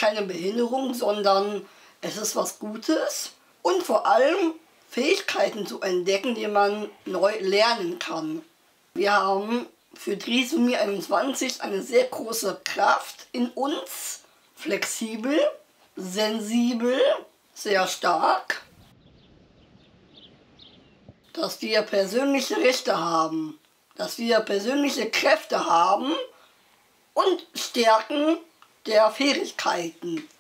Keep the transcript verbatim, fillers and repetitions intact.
keine Behinderung, sondern es ist was Gutes und vor allem Fähigkeiten zu entdecken, die man neu lernen kann. Wir haben für Trisomie einundzwanzig eine sehr große Kraft in uns, flexibel, sensibel, sehr stark, dass wir persönliche Rechte haben, dass wir persönliche Kräfte haben und Stärken der Fähigkeiten.